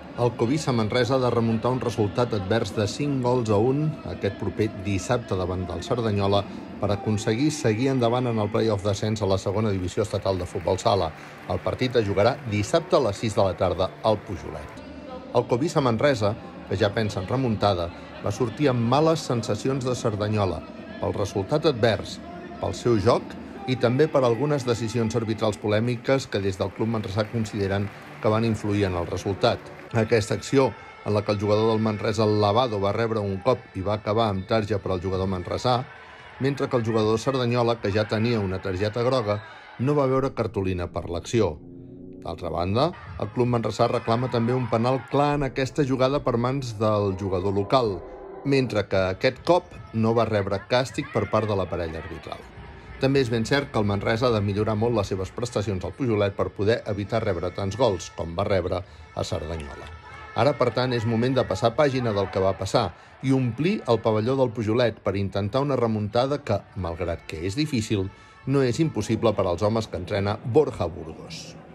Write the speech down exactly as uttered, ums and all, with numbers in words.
El Covisa Manresa ha de remuntar un resultat advers de cinc gols a un aquest proper dissabte davant del Cerdanyola per aconseguir seguir endavant en el play-off d'ascens a la segona divisió estatal de futbol sala. El partit es jugarà dissabte a les sis de la tarda al Pujolet. El Covisa Manresa, que ja pensa en remuntada, va sortir amb males sensacions de Cerdanyola, pel resultat advers, pel seu joc i també per algunes decisions arbitrals polèmiques que des del club manresà consideren que van influir en el resultat. Aquesta acció, en la que el jugador del Manresa, el Lavado, va rebre un cop i va acabar amb tarja per al jugador manresà, mentre que el jugador de Cerdanyola, que ja tenia una targeta groga, no va veure cartolina per l'acció. D'altra banda, el club manresà reclama també un penal clar en aquesta jugada per mans del jugador local, mentre que aquest cop no va rebre càstig per part de la parella arbitral. També és ben cert que el Manresa ha de millorar molt les seves prestacions al Pujolet per poder evitar rebre tants gols com va rebre a Cerdanyola. Ara, per tant, és moment de passar pàgina del que va passar i omplir el pavelló del Pujolet per intentar una remuntada que, malgrat que és difícil, no és impossible per als homes que entrena Borja Burgos.